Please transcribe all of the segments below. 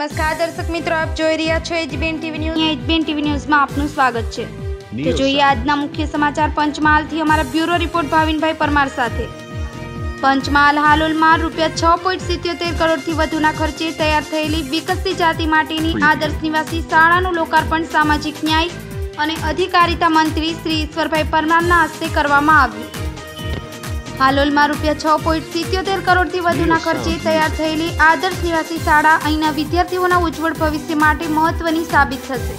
નમસ્કાર દર્શક મિત્રો, આપ જોઈ રહ્યા છો HBN TV news. HBN TV ન્યૂઝમાં આપનું સ્વાગત છે। તો જોઈએ આજના મુખ્ય સમાચાર પંચમહાલથી અમારા બ્યુરો રિપોર્ટ ભાવિનભાઈ પરમાર સાથે। પંચમહાલ હાલોલમાં ₹6.77 કરોડથી વધુના ખર્ચે તૈયાર થયેલી વિકસતી જાતિ માટેની આદર્શ નિવાસી શાળાનું લોકાર્પણ સામાજિક ન્યાય અને અધિકારિતા મંત્રી શ્રી ઈશ્વરભાઈ પરમારના હસ્તે કરવામાં આવ્યું। હાલોલમાં ₹6.77 કરોડથી વધુના ખર્ચે તૈયાર થયેલી આદર્શ નિવાસી શાળા અહીંના વિદ્યાર્થીઓના ઉજ્જવળ ભવિષ્ય માટે મહત્વની સાબિત થશે।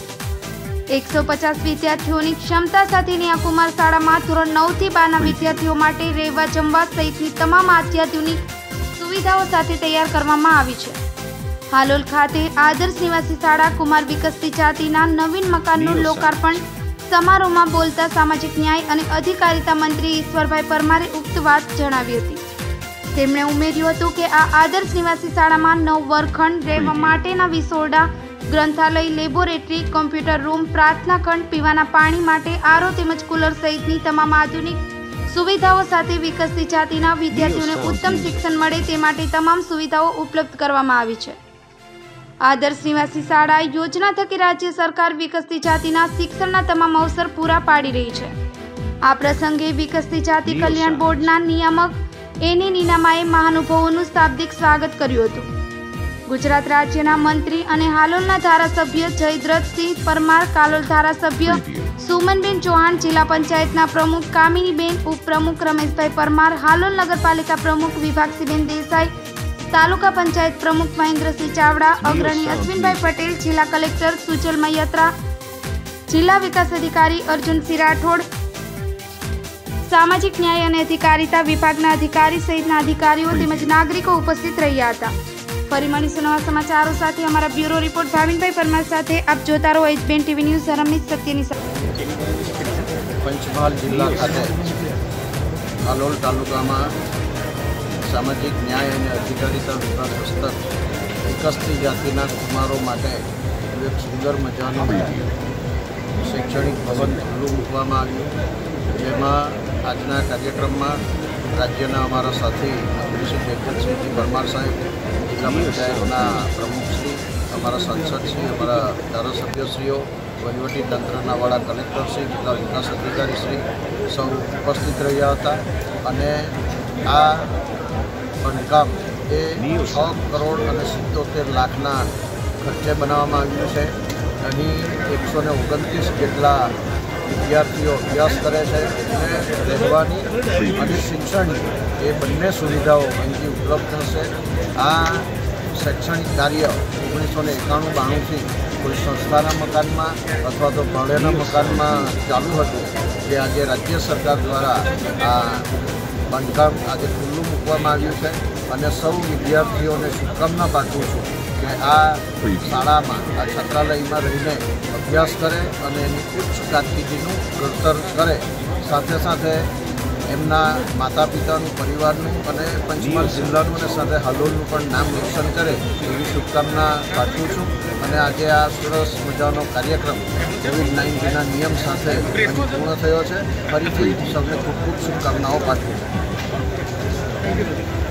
150 વિદ્યાર્થીઓની ક્ષમતા સાથેની આ કુમાર શાળામાં ધોરણ 9 થી 12ના વિદ્યાર્થીઓ માટે રહેવા જમવા સહિતની તમામ અત્યાધુનિક સુવિધાઓ સાથે તૈયાર કરવામાં આવી છે। હાલોલ ખાતે આદર્શ નિવાસી શાળા કુમાર વિકસતી જાતિના નવીન મકાનનું લોકાર્પણ समारोह बोलता सामाजिक न्याय और अधिकारिता मंत्री ईश्वरभाई परमारे उक्त बात जणावी हती। तेमणे उमेर्युं हतुं के आ आदर्श निवासी शाळामां 9 वर्गखंड, रहेवा माटेना विसोरडा, ग्रंथालय, लेबोरेटरी, कम्प्यूटर रूम, प्रार्थना खंड, पीवाना पाणी माटे आरो तेमज कूलर सहितनी तमाम आधुनिक सुविधाओं साथे विकसती जातिना विद्यार्थीओने उत्तम शिक्षण मळे ते माटे तमाम सुविधाओ उपलब्ध करवामां आवी छे। आदर्श निवासी शाळा योजना थकी राज्य सरकार विकसती जातिना शिक्षणना तमाम अवसर पूरा पाड़ी रही है। आ प्रसंगे विकसती जाति कल्याण बोर्डना नियामक एनी नीनामाए महानुभावोनुं शाब्दिक स्वागत कर्युं हतुं। गुजरात राज्यना मंत्री अने हालोलना धारासभ्य जयद्रथसिंह परमार, कालोल धारासभ्य सुमनबेन चौहान, जिला पंचायतना प्रमुख कामिनीबेन, उपप्रमुख रमेशभाई परमार, हालोल नगरपालिका प्रमुख विभागसिंहबेन देसाई, तालुका पंचायत प्रमुख महेन्द्रसिंह चावड़ा, अग्रणी अश्विनभाई पटेल, जिला कलेक्टर सुजल मयत्रा, जिला विकास अधिकारी अर्जुनसिंह राठौड़, सामाजिक न्याय और अधिकारिता विभागना अधिकारी सहितना अधिकारीओ तेमज नागरिको उपस्थित रह्या हता। फरी मळीशुं नवा समाचारों साथे। अमारा ब्यूरो रिपोर्ट भाविनभाई परमार साथे। आप जोता रहो HBN TV news. Ramesh Satyani Panchmahal जिल्ला खाते हालोल तालुकामां सामाजिक न्याय और अधिकारिता विभाग हस्तक विकसती जातिना कुमारो माटे एक सुंदर मजानो शैक्षणिक भवन खुल्लुं मूकवामां आव्युं, जेमां आजना कार्यक्रम में राज्यना अमारा साथी श्री जयद्रथसिंह परमार साहेब, जिला पंचायतना प्रमुखश्री, अमारा सांसदश्री, अमारा धारासभ्यश्रीओ, वहीवटी तंत्रना वाळा कलेक्टरश्री, जिला विकास अधिकारीश्री सौ उपस्थित रह्या हता। अने आ बांधकाम ए 6 करोड़ और 77 लाखना खर्चे बनाववामां आव्युं छे। अहीं 129 जेटला विद्यार्थीओ अभ्यास करे छे। रहेवानी अने शिक्षणनी ए बंने सुविधाओ अहींथी उपलब्ध थशे। आ शैक्षणिक कार्य 1991-92 थी कोई संस्थाना मकान में अथवा तो भाड़ेना मकान में चालू हतुं, जे आज राज्य सरकार द्वारा आ बांधकाम आज खुल्लुं मूकवामां आव्युं छे। अने सौ विद्यार्थीओने शुभकामना पाठवुं छुं के आ शाळामां आ छात्रालयमां रहीने अभ्यास करे अने एनी उच्च कारकिर्दीनुं घडतर करे, साथे साथे एमना माता पितानुं, परिवारनुं अने पंचमहाल जिल्लानुं अने साथे हालोलनुं पण नाम रोशन करे एवी शुभकामना पाठवुं छुं। अने आज आ सरस मजानो कार्यक्रम कोविड-19 नियम साथे पूर्ण थयो छे। फरीथी सौने खूब खूब शुभकामनाओं पाठवुं।